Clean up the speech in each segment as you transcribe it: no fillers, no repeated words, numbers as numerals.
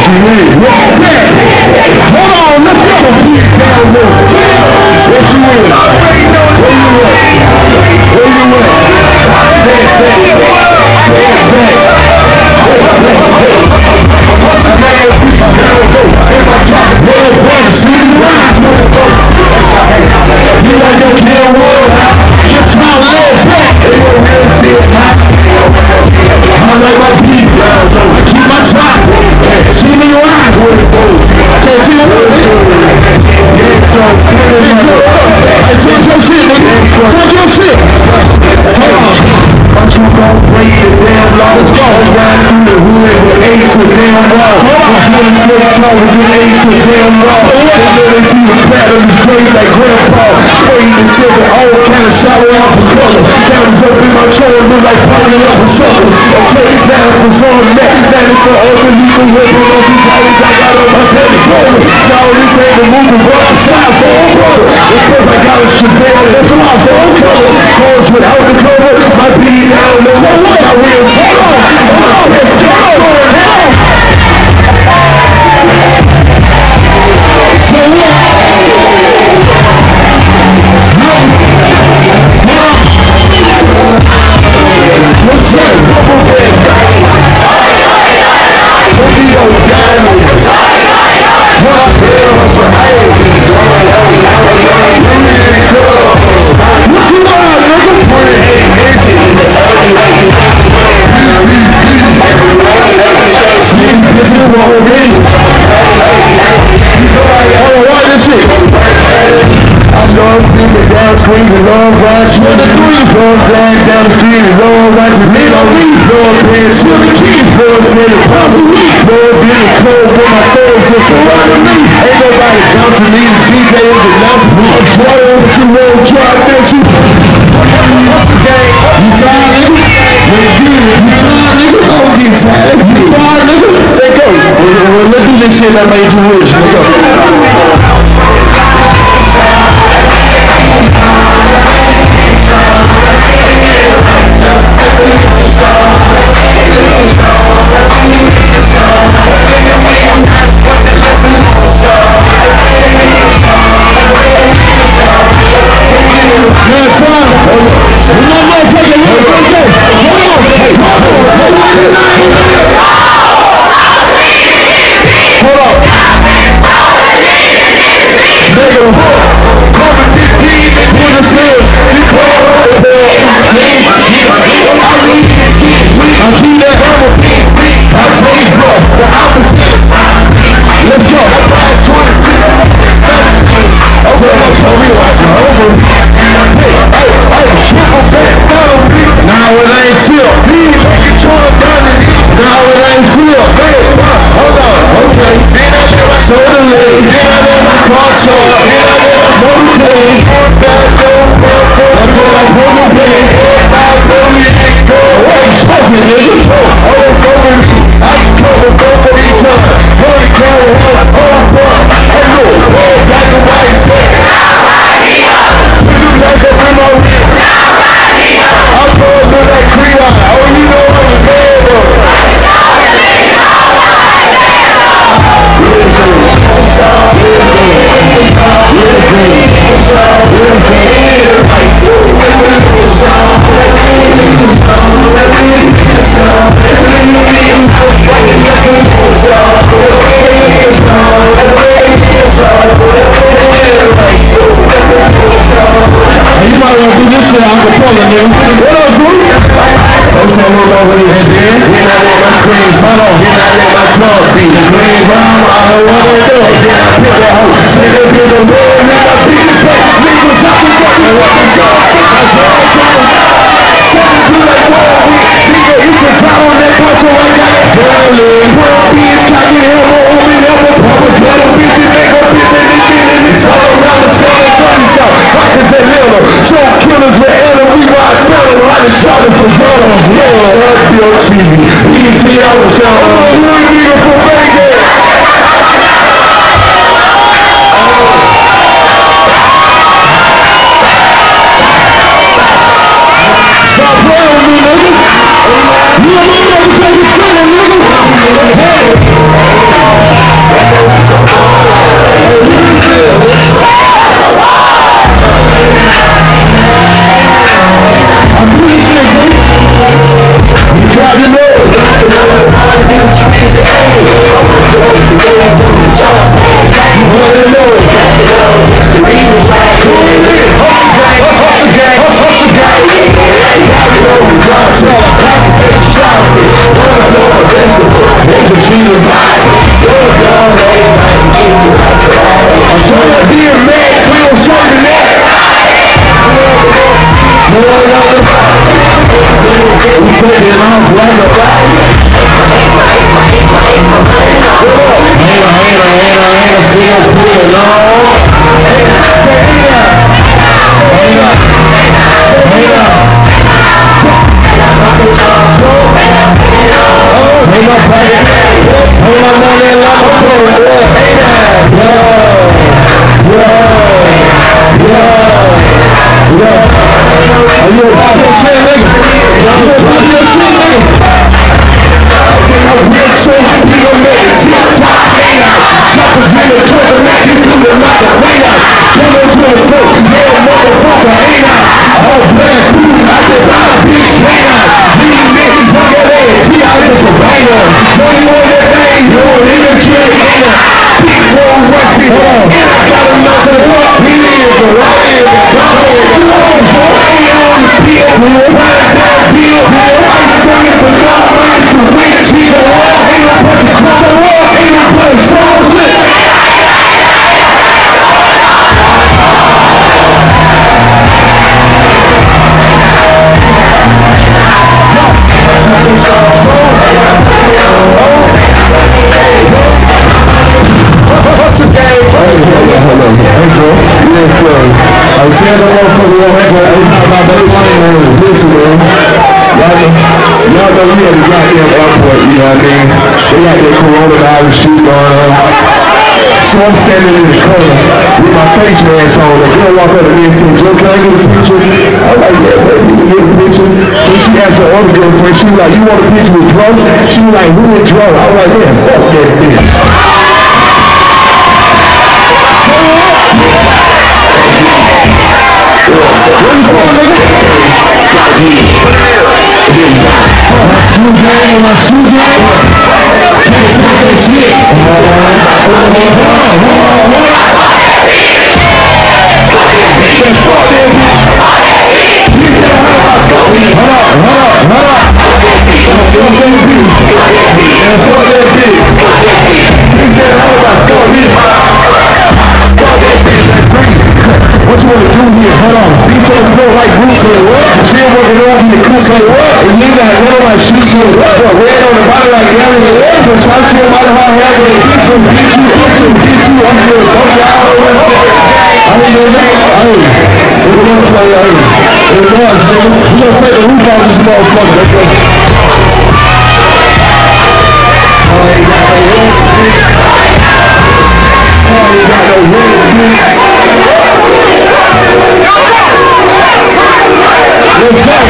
Hold on, let's go. Down low. What you in? Where you at? Where you at? You like your kill world? You're trying to live back. I like my beat down low. I keep my top. See me rise with it, bro. I can't see it. Yeah, so hey, talk your shit, nigga. Talk your shit. But you gon' break the damn law. Let's go. Ride through the hood with 8 to damn wall. I'm 26 tall with 8 to damn wall. They see the pattern is crazy like grandpa. Spraying the children, all kind of sour off the color. Diamonds up in my shoulder, look like party up a sucker. I'm trading down for some neck, standing for other legal women. On these items I got on my telephone. Now this ain't the movie, but I'm shot for a brother. Because I got a Chevelle, that's why I'm for colors. Cars without the cover, my beat down. So what? I will say, hold on, let's go. So what? What's that? Double red. Tokyo Diamond. What up here? What's up? What you want, nigga? This is what we're reading. Hold on, watch this shit. I know I'm feeling down screen, it's all right. 23, going down the street, it's all right. To me, no weed, Lord, paying silly keys, Lord, saying pounds a week, Lord, getting cold with my thoughts just surrounding me. Ain't nobody bouncing me, the DJ is announcing. I'm sweating with you, won't try this. You tired, nigga? You tired, nigga? Don't get tired. You tired, nigga? Let go. Let's do this shit that made you rich. Let go. You a motherfucking son, nigga. Hey. We taking off like a rocket. Hater, still pulling on. Listen, man. Y'all know we at the goddamn airport, you know what I mean? They got that coronavirus shit going on. So I'm standing in the corner with my face mask on. The girl walked up to me and said, Joe, can I get a picture? I was like, yeah, baby, you can get a picture. So she asked her other girlfriend, she was like, you want a picture with Dro? She was like, who is Dro? I was like, man, fuck that bitch. Where you from, nigga? My shoe game, can't take that shit. What you want to do here? Hold on. Beat on the floor like Bruce said what? She ain't working on you. The say what? And you got a little like she said what? Red on the bottom like Gary and Red. But I'm saying about how hands on the beat you. I'm good. Don't y'all over there. I mean, we're going to play out here. We're going to take the roof off this motherfucker. Let's go. Let's go.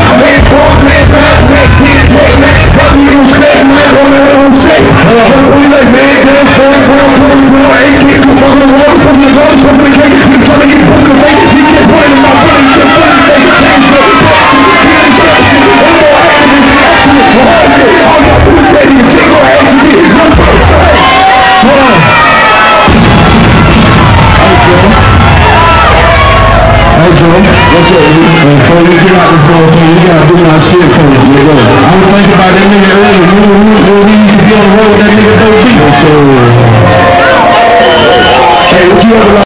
Say, What's up, dude? Before we get out this motherfucker, we gotta do my shit for you. I was thinking about that nigga earlier. When we used to be on the road with that nigga Dope Beat. Hey, what you ever